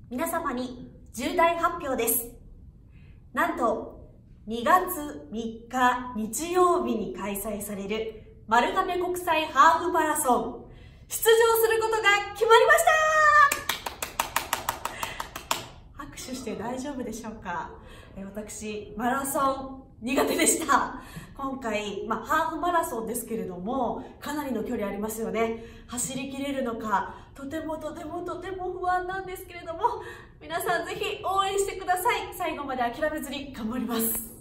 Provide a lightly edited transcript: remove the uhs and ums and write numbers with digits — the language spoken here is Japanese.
皆様に重大発表です。なんと2月3日日曜日に開催される丸亀国際ハーフマラソン出場することが決まりました。拍手して大丈夫でしょうか。私マラソン苦手でした。今回、ハーフマラソンですけれどもかなりの距離ありますよね。走りきれるのかとても不安なんですけれども、皆さんぜひ応援してください。最後まで諦めずに頑張ります。